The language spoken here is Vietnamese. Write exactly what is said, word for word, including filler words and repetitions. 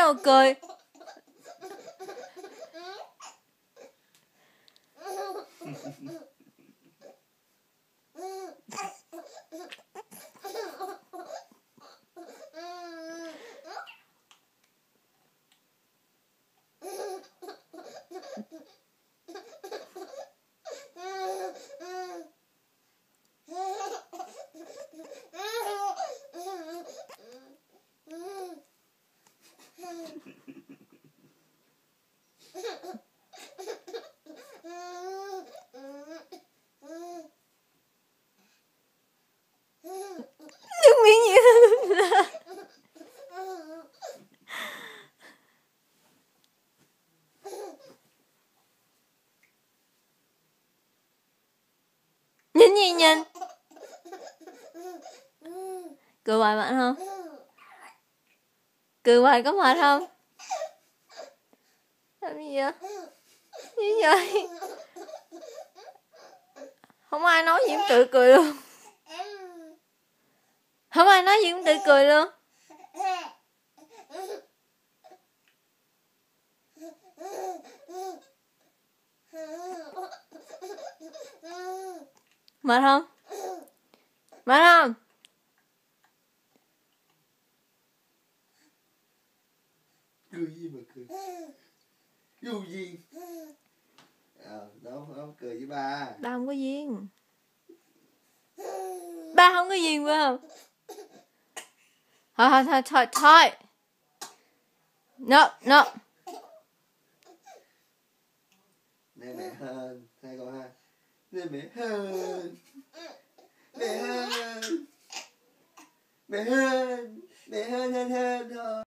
đâu mà cười. Nước miếng gì ra. Nhìn gì nhìn? Cười hoài bạn không? Cười hoài có mệt không? Làm gì vậy? Gì vậy? Không ai nói gì cũng tự cười luôn. Không ai nói gì cũng tự cười luôn. Mệt không? Mệt không? Cười gì mà cười? Dù gì? À, đâu không cười với ba. Ba không có duyên. Ba không có duyên phải không? Thôi thôi thôi thôi thôi. No no. Nè mẹ hơn, hai con ha. Nè mẹ hơn. Mẹ hơn. Mẹ hơn. Mẹ hơn hơn hơn.